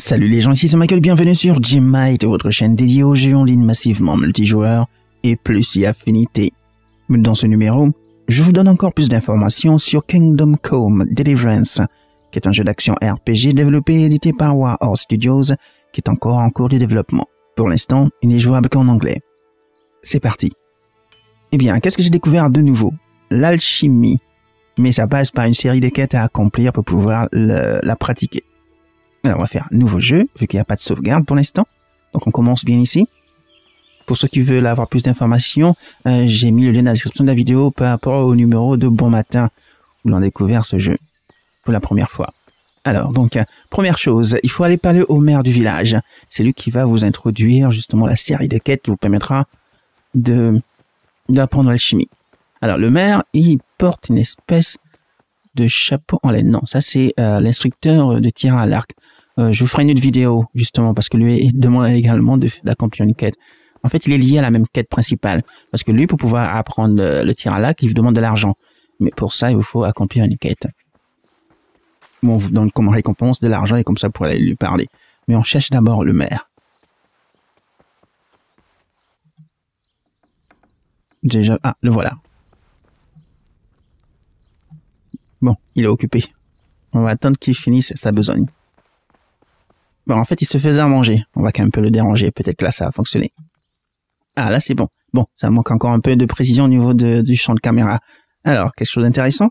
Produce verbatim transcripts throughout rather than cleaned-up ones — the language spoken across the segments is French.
Salut les gens, ici c'est Michael, bienvenue sur Gmite, votre chaîne dédiée aux jeux en ligne massivement multijoueurs et plus y affinité. Dans ce numéro, je vous donne encore plus d'informations sur Kingdom Come Deliverance, qui est un jeu d'action R P G développé et édité par Warhorse Studios, qui est encore en cours de développement. Pour l'instant, il n'est jouable qu'en anglais. C'est parti. Eh bien, qu'est-ce que j'ai découvert de nouveau? L'alchimie. Mais ça passe par une série de quêtes à accomplir pour pouvoir le, la pratiquer. Alors, on va faire nouveau jeu, vu qu'il n'y a pas de sauvegarde pour l'instant. Donc, on commence bien ici. Pour ceux qui veulent avoir plus d'informations, euh, j'ai mis le lien dans la description de la vidéo par rapport au numéro de Bon Matin, où l'on a découvert ce jeu pour la première fois. Alors, donc, euh, première chose, il faut aller parler au maire du village. C'est lui qui va vous introduire justement la série de quêtes qui vous permettra de d'apprendre l'alchimie. Alors, le maire, il porte une espèce de chapeau en laine. Non, ça c'est euh, l'instructeur de tir à l'arc. Euh, je vous ferai une autre vidéo, justement, parce que lui demande également d'accomplir une quête. En fait, il est lié à la même quête principale. Parce que lui, pour pouvoir apprendre le, le tir à l'arc, il vous demande de l'argent. Mais pour ça, il vous faut accomplir une quête. Bon, on vous donne comme récompense de l'argent et comme ça, vous pourrez lui parler. Mais on cherche d'abord le maire. Déjà, ah, le voilà. Bon, il est occupé. On va attendre qu'il finisse sa besogne. Bon, en fait, il se faisait à manger. On va quand même un peu le déranger. Peut-être que là, ça va fonctionner. Ah, là, c'est bon. Bon, ça manque encore un peu de précision au niveau de, du champ de caméra. Alors, quelque chose d'intéressant?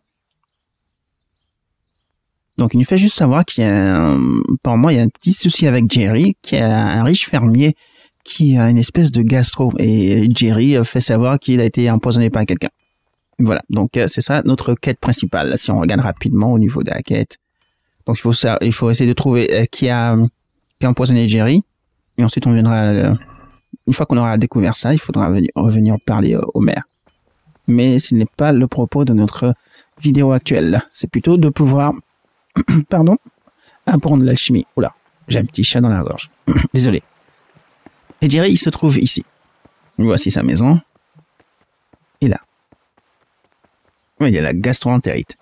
Donc, il nous fait juste savoir qu'il y a un... Pour moi, il y a un petit souci avec Jerry, qui est un riche fermier qui a une espèce de gastro. Et Jerry fait savoir qu'il a été empoisonné par quelqu'un. Voilà, donc euh, c'est ça notre quête principale, là, si on regarde rapidement au niveau de la quête. Donc il faut ça, il faut essayer de trouver euh, qui, a, qui a empoisonné Jerry. Et ensuite on viendra, euh, une fois qu'on aura découvert ça, il faudra venir, revenir parler euh, au maire. Mais ce n'est pas le propos de notre vidéo actuelle. C'est plutôt de pouvoir, pardon, apprendre l'alchimie. Oula, j'ai un petit chat dans la gorge. Désolé. Et Jerry, il se trouve ici. Voici sa maison. Et là. Oui, il y a la gastroentérite.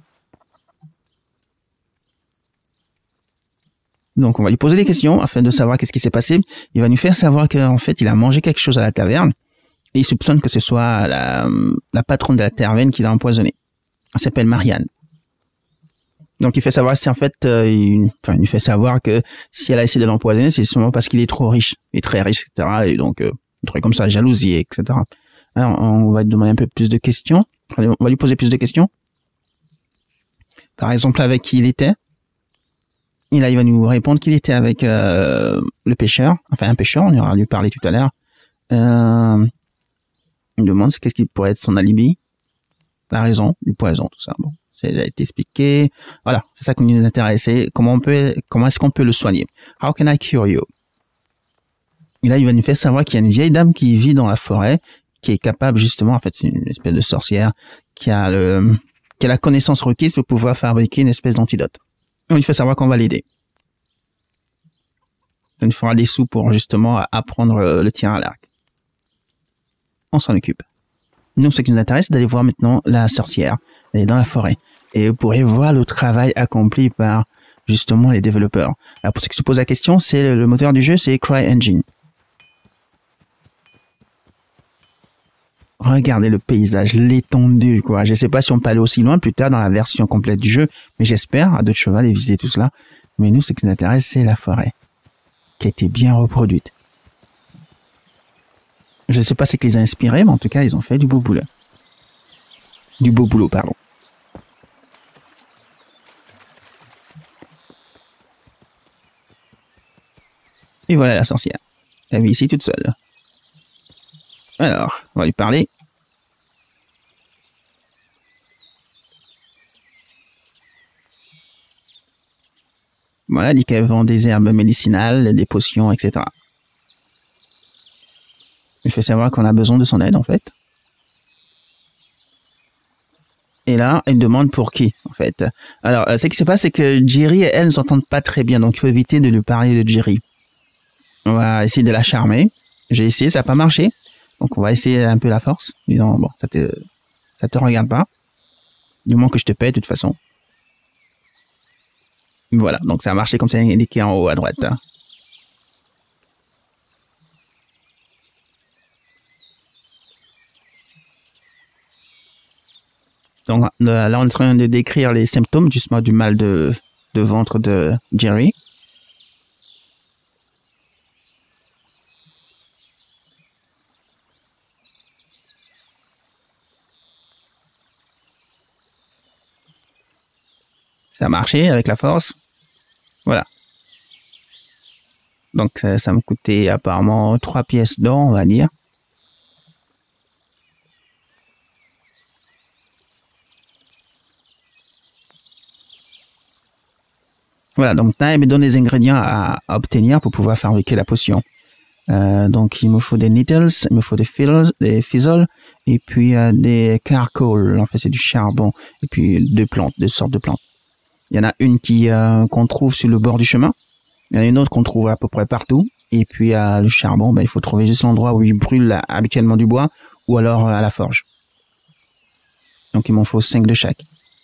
Donc, on va lui poser des questions afin de savoir qu'est-ce qui s'est passé. Il va nous faire savoir qu'en fait, il a mangé quelque chose à la taverne. Et il soupçonne que ce soit la, la patronne de la taverne qui l'a empoisonné. Elle s'appelle Marianne. Donc, il fait savoir si en fait, euh, il, enfin, il nous fait savoir que si elle a essayé de l'empoisonner, c'est sûrement parce qu'il est trop riche. Il est très riche, et cetera. Et donc, euh, un truc comme ça, jalousie, et cetera. Alors, on va lui demander un peu plus de questions. On va lui poser plus de questions. Par exemple, avec qui il était. Et là, il va nous répondre qu'il était avec euh, le pêcheur. Enfin, un pêcheur, on ira lui parler tout à l'heure. Euh, il me demande qu'est-ce qui pourrait être son alibi. La raison du poison, tout ça. Bon, ça a été expliqué. Voilà, c'est ça qui nous intéresse. Comment on peut, comment est-ce qu'on peut le soigner? How can I cure you? Et là, il va nous faire savoir qu'il y a une vieille dame qui vit dans la forêt, qui est capable justement, en fait, c'est une espèce de sorcière qui a le, qui a la connaissance requise pour pouvoir fabriquer une espèce d'antidote. On lui fait savoir qu'on va l'aider. Ça nous fera des sous pour justement apprendre le tir à l'arc. On s'en occupe. Nous, ce qui nous intéresse, c'est d'aller voir maintenant la sorcière. Elle est dans la forêt. Et vous pourrez voir le travail accompli par justement les développeurs. Alors, pour ceux qui se posent la question, c'est le moteur du jeu, c'est CryEngine. Regardez le paysage, l'étendue, quoi. Je sais pas si on peut aller aussi loin plus tard dans la version complète du jeu, mais j'espère, à deux de cheval et visiter tout cela. Mais nous, ce qui nous intéresse, c'est la forêt, qui a été bien reproduite. Je sais pas ce qui les a inspirés, mais en tout cas, ils ont fait du beau boulot. Du beau boulot, pardon. Et voilà la sorcière. Elle vit ici toute seule. Alors, on va lui parler. Voilà, elle dit qu'elle vend des herbes médicinales, des potions, et cetera. Il fait savoir qu'on a besoin de son aide, en fait. Et là, elle demande pour qui, en fait. Alors, ce qui se passe, c'est que Jerry et elle ne s'entendent pas très bien, donc il faut éviter de lui parler de Jerry. On va essayer de la charmer. J'ai essayé, ça n'a pas marché. Donc, on va essayer un peu la force. Disons, bon, ça te, ça te regarde pas. Du moment que je te paie, de toute façon. Voilà, donc ça a marché comme c'est indiqué en haut à droite. Hein. Donc là, on est en train de décrire les symptômes justement du mal de, de ventre de Jerry. Ça a marché avec la force. Voilà. Donc ça, ça me coûtait apparemment trois pièces d'or, on va dire. Voilà, donc là, il me donne les ingrédients à, à obtenir pour pouvoir fabriquer la potion. Euh, donc il me faut des needles, il me faut des fizzles, des fizzles et puis euh, des charcoal. En fait, c'est du charbon et puis deux plantes, deux sortes de plantes. Il y en a une qui euh, qu'on trouve sur le bord du chemin. Il y en a une autre qu'on trouve à peu près partout. Et puis euh, le charbon, ben, il faut trouver juste l'endroit où il brûle habituellement du bois ou alors euh, à la forge. Donc il m'en faut cinq de chaque.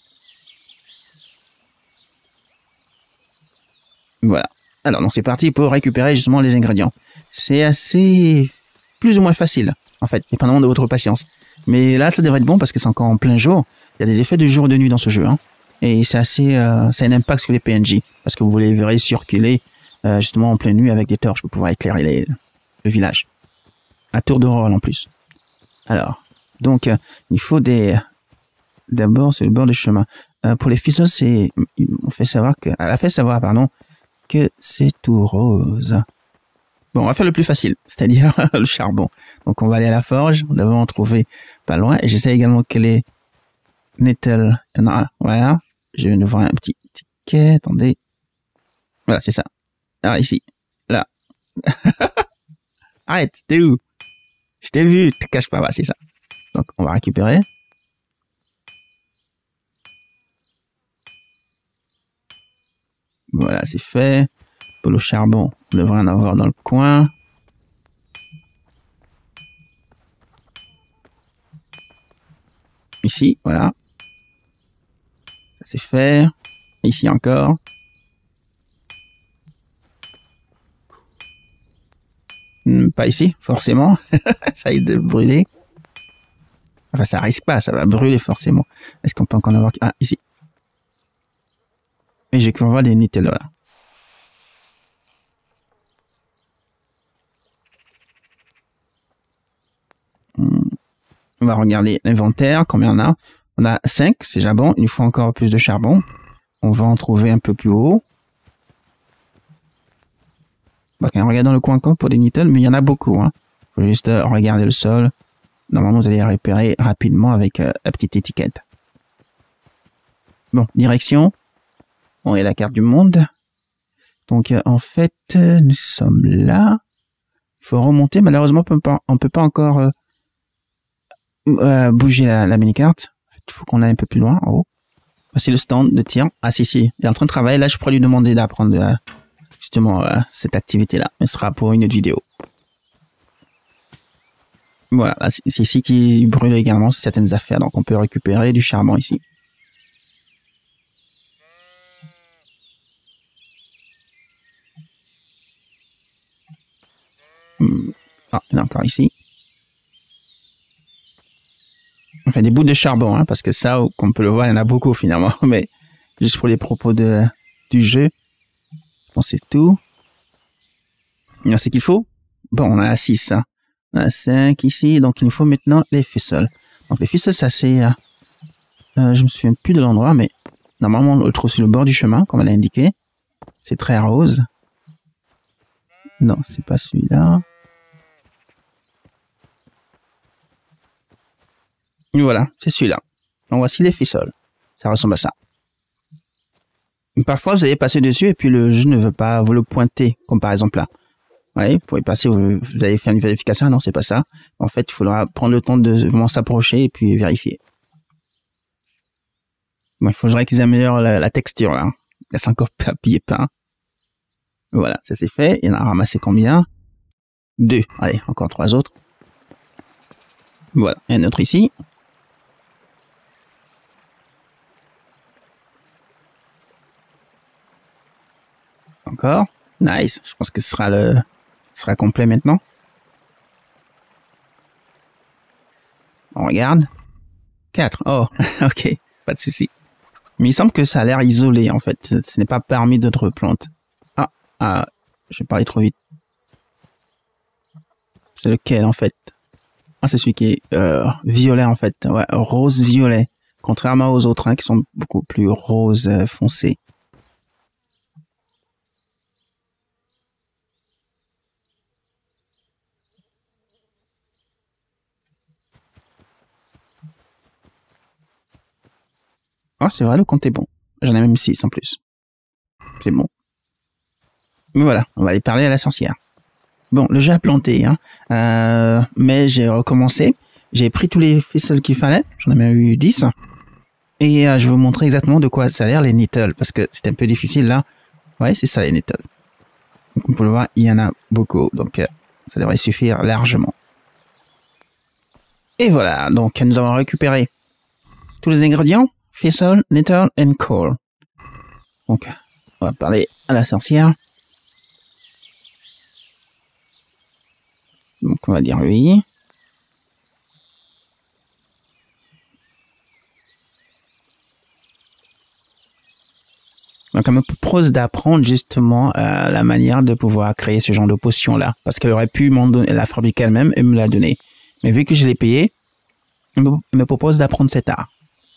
Voilà. Alors donc c'est parti pour récupérer justement les ingrédients. C'est assez plus ou moins facile en fait, dépendamment de votre patience. Mais là ça devrait être bon parce que c'est encore en plein jour. Il y a des effets de jour et de nuit dans ce jeu. Hein. Et c'est assez, euh, ça a un impact sur les P N J parce que vous les verrez circuler euh, justement en pleine nuit avec des torches pour pouvoir éclairer les, le village. À tour de rôle en plus. Alors, donc euh, il faut des, d'abord c'est le bord du chemin. Euh, pour les fizzles, c'est, on fait savoir que, elle a fait savoir pardon que c'est tout rose. Bon, on va faire le plus facile, c'est-à-dire le charbon. Donc on va aller à la forge, on devrait en trouver pas loin. Et j'essaie également que les nettle, il y en a un, voilà. Je viens de voir un petit ticket, attendez. Voilà, c'est ça. Alors ici, là. Arrête, t'es où? Je t'ai vu, te cache pas, voilà, c'est ça. Donc on va récupérer. Voilà, c'est fait. Pour le charbon, on devrait en avoir dans le coin. Ici, voilà. Ça c'est fait. Ici encore. Hmm, pas ici, forcément. Ça aide de brûler. Enfin, ça risque pas, ça va brûler forcément. Est-ce qu'on peut encore en avoir... Ah, ici. Et j'ai cru voir des Nutella là. Hmm. On va regarder l'inventaire, combien on a. On a cinq, c'est déjà bon. Il nous faut encore plus de charbon. On va en trouver un peu plus haut. Bah, on regarde dans le coin pour des Nutella, mais il y en a beaucoup. Hein. Faut juste euh, regarder le sol. Normalement, vous allez repérer rapidement avec euh, la petite étiquette. Bon, direction. On est la carte du monde. Donc, euh, en fait, euh, nous sommes là. Il faut remonter. Malheureusement, on peut pas, on peut pas encore euh, euh, bouger la, la mini-carte. Il faut qu'on aille un peu plus loin, en haut. Voici le stand de tir. Ah, si, si. Il est en train de travailler. Là, je pourrais lui demander d'apprendre euh, justement euh, cette activité-là. Mais ce sera pour une autre vidéo. Voilà, c'est ici qu'il brûle également certaines affaires. Donc, on peut récupérer du charbon ici. Ah, il y en a encore ici. On fait des bouts de charbon, hein, parce que ça, comme on peut le voir, il y en a beaucoup finalement. Mais juste pour les propos de, du jeu, bon, c'est tout. Il y a ce qu'il faut. Bon, on en a six. Hein. On a cinq ici. Donc, il nous faut maintenant les ficelles. Donc, les ficelles, ça c'est... Euh, euh, je me souviens plus de l'endroit, mais normalement, on le trouve sur le bord du chemin, comme elle a indiqué. C'est très rose. Non, c'est pas celui-là. Et voilà, c'est celui-là. Donc, voici les ficelles. Ça ressemble à ça. Parfois, vous allez passer dessus et puis le jeu ne veut pas vous le pointer, comme par exemple là. Ouais, vous pouvez passer, vous, vous allez faire une vérification. Ah non, c'est pas ça. En fait, il faudra prendre le temps de vraiment s'approcher et puis vérifier. Bon, il faudrait qu'ils améliorent la, la texture là. Là, c'est encore papier peint. Voilà, ça c'est fait. Il y en a ramassé combien? Deux. Allez, encore trois autres. Voilà, il y en a un autre ici. Encore. Nice. Je pense que ce sera le, ce sera complet maintenant. On regarde. quatre. Oh, ok. Pas de souci. Mais il semble que ça a l'air isolé, en fait. Ce n'est pas parmi d'autres plantes. Ah, ah, je vais parler trop vite. C'est lequel, en fait? Ah, c'est celui qui est euh, violet, en fait. Ouais, rose-violet. Contrairement aux autres, hein, qui sont beaucoup plus rose euh, foncé. Oh, c'est vrai, le compte est bon. J'en ai même six en plus. C'est bon. Mais voilà, on va aller parler à la sorcière. Bon, le jeu a planté, hein. Euh, mais j'ai recommencé. J'ai pris tous les faisceaux qu'il fallait. J'en ai même eu dix. Et euh, je vais vous montrer exactement de quoi ça a l'air les nettles. Parce que c'était un peu difficile là. Ouais, c'est ça les nettles. Donc, vous pouvez le voir, il y en a beaucoup. Donc, euh, ça devrait suffire largement. Et voilà, donc nous avons récupéré tous les ingrédients. Thistle, nettle and coal. Donc, on va parler à la sorcière. Donc, on va dire oui. Donc, elle me propose d'apprendre justement euh, la manière de pouvoir créer ce genre de potion-là. Parce qu'elle aurait pu m'en donner, la fabriquer elle-même et me la donner. Mais vu que je l'ai payé, elle me, elle me propose d'apprendre cet art.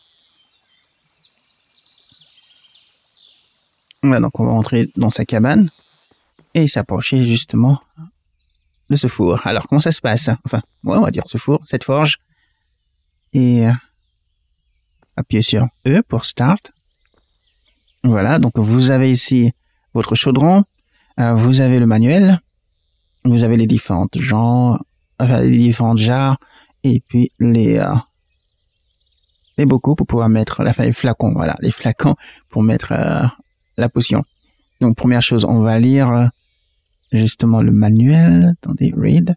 Voilà, donc on va entrer dans sa cabane et s'approcher justement de ce four. Alors, comment ça se passe? Enfin, ouais, on va dire ce four, cette forge. Et euh, appuyez sur E pour Start. Voilà, donc vous avez ici votre chaudron, euh, vous avez le manuel, vous avez les différentes genres, enfin les différentes jarres, et puis les euh, les bocaux pour pouvoir mettre, enfin les flacons, voilà, les flacons pour mettre euh, la potion. Donc première chose, on va lire euh, justement le manuel. Attendez, read.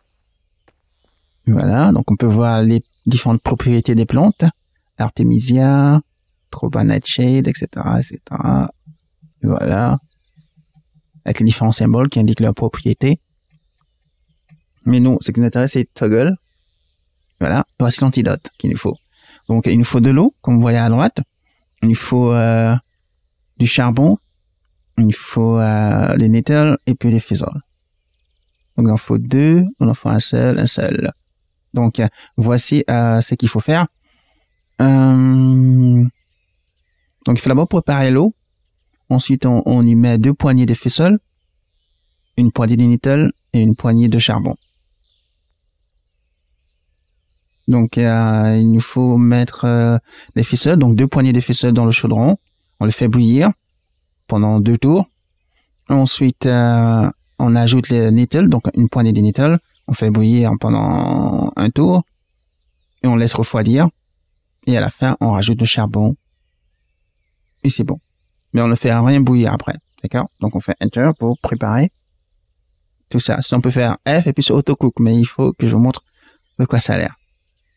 Voilà, donc on peut voir les différentes propriétés des plantes, Artemisia, Tropa Nightshade, et cetera, et cetera. Et voilà, avec les différents symboles qui indiquent leurs propriétés. Mais nous, ce qui nous intéresse, c'est Toggle. Voilà, voici l'antidote qu'il nous faut. Donc, il nous faut de l'eau, comme vous voyez à droite. Il nous faut euh, du charbon. Il nous faut euh, des nettles et puis des thistles. Donc, il en faut deux, on en faut un seul, un seul. Donc, euh, voici euh, ce qu'il faut faire. Euh, donc, il faut d'abord préparer l'eau. Ensuite, on, on y met deux poignées de thistles, une poignée de nettles et une poignée de charbon. Donc, euh, il nous faut mettre euh, les thistles, donc deux poignées de thistles dans le chaudron. On le fait bouillir pendant deux tours. Ensuite, euh, on ajoute les nettles, donc une poignée de nettles. On fait bouillir pendant un tour et on laisse refroidir. Et à la fin, on rajoute le charbon et c'est bon. Mais on ne fait rien bouillir après, d'accord? Donc, on fait Enter pour préparer tout ça. Si on peut faire F et puis sur Autocook, mais il faut que je vous montre de quoi ça a l'air.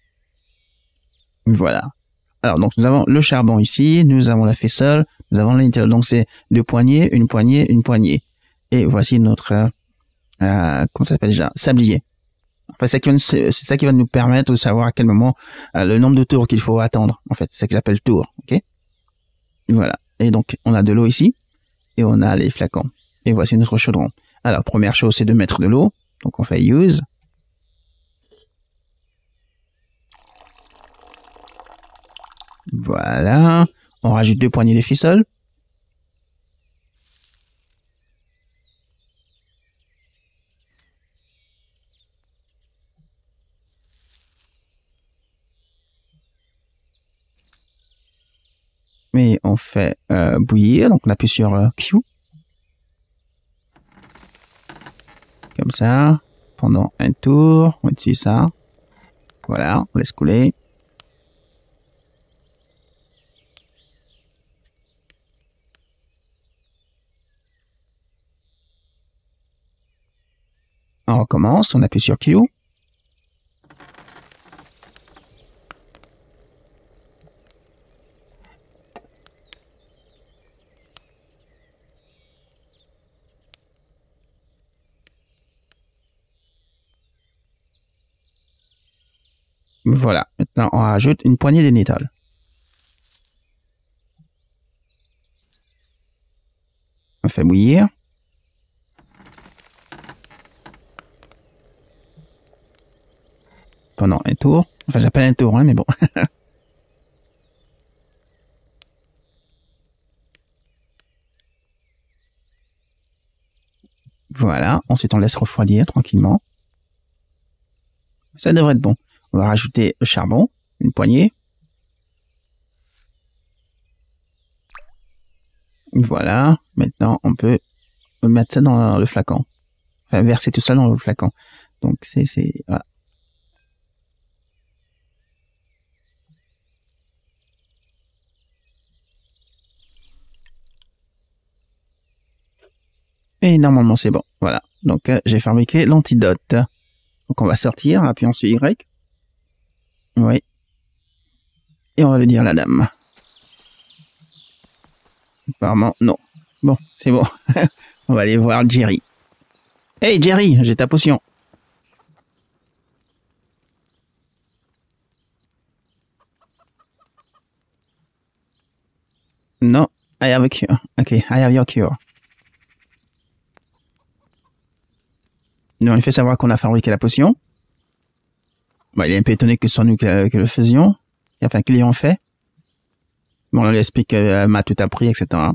Voilà. Alors, donc, nous avons le charbon ici, nous avons la faisselle, nous avons l'intérieur. Donc, c'est deux poignées, une poignée, une poignée. Et voici notre, euh, euh, comment ça s'appelle déjà? Sablier. Enfin, c'est ça qui va nous permettre de savoir à quel moment euh, le nombre de tours qu'il faut attendre. En fait, c'est ça que j'appelle tour. OK? Voilà. Et donc, on a de l'eau ici et on a les flacons. Et voici notre chaudron. Alors, première chose, c'est de mettre de l'eau. Donc, on fait Use. Voilà. On rajoute deux poignées de ficelle. Mais on fait euh, bouillir. Donc, on appuie sur euh, Q. Comme ça. Pendant un tour. On utilise ça. Voilà. On laisse couler. On recommence, on appuie sur Q. Voilà. Maintenant, on rajoute une poignée d'énétal. On fait bouillir. Pendant un tour. Enfin, j'appelle un tour, hein, mais bon. Voilà. Ensuite, on laisse refroidir tranquillement. Ça devrait être bon. On va rajouter le charbon, une poignée. Voilà. Maintenant, on peut mettre ça dans le flacon. Enfin, verser tout ça dans le flacon. Donc, c'est, c'est, voilà. Et normalement, c'est bon. Voilà. Donc, euh, j'ai fabriqué l'antidote. Donc, on va sortir, appuyons sur Y. Oui. Et on va le dire à la dame. Apparemment, non. Bon, c'est bon. On va aller voir Jerry. Hey Jerry, j'ai ta potion. Non, I have a cure. Ok, I have your cure. Nous, on lui fait savoir qu'on a fabriqué la potion. Bon, il est un peu étonné que ce soit nous que, que le faisions. Enfin, qu'ils l'ayons fait. Bon, on lui explique qu'elle m'a tout appris, et cetera.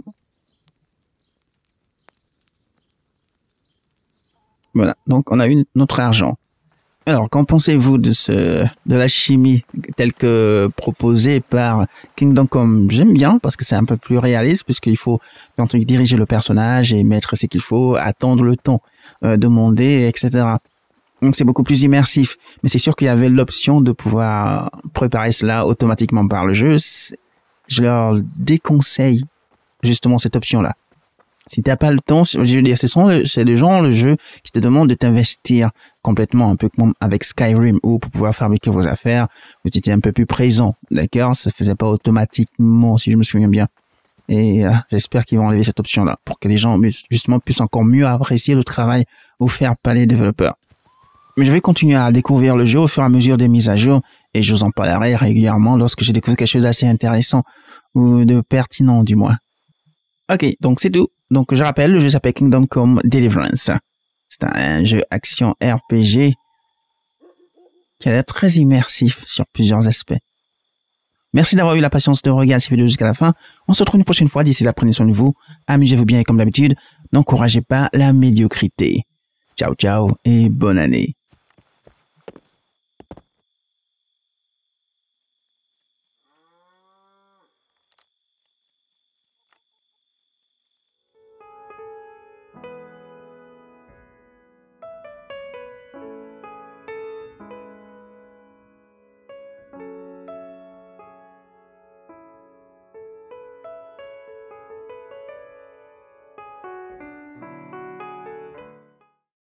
Voilà, donc on a eu notre argent. Alors, qu'en pensez-vous de ce, de la chimie telle que proposée par Kingdom Come? J'aime bien parce que c'est un peu plus réaliste puisqu'il faut quand on diriger le personnage et mettre ce qu'il faut, attendre le temps, euh, demander, et cetera. Donc c'est beaucoup plus immersif. Mais c'est sûr qu'il y avait l'option de pouvoir préparer cela automatiquement par le jeu. Je leur déconseille justement cette option-là. Si t'as pas le temps, je veux dire, c'est le genre le jeu qui te demande de t'investir complètement, un peu comme avec Skyrim, où pour pouvoir fabriquer vos affaires, vous étiez un peu plus présent, d'accord? Ça faisait pas automatiquement, si je me souviens bien. Et euh, j'espère qu'ils vont enlever cette option-là, pour que les gens, justement, puissent encore mieux apprécier le travail offert par les développeurs. Mais je vais continuer à découvrir le jeu au fur et à mesure des mises à jour, et je vous en parlerai régulièrement lorsque j'ai découvert quelque chose d'assez intéressant, ou de pertinent, du moins. Ok, donc c'est tout. Donc je rappelle, le jeu s'appelle Kingdom Come Deliverance. C'est un jeu action R P G qui a l'air très immersif sur plusieurs aspects. Merci d'avoir eu la patience de regarder cette vidéo jusqu'à la fin. On se retrouve une prochaine fois. D'ici là, prenez soin de vous. Amusez-vous bien et comme d'habitude, n'encouragez pas la médiocrité. Ciao, ciao et bonne année.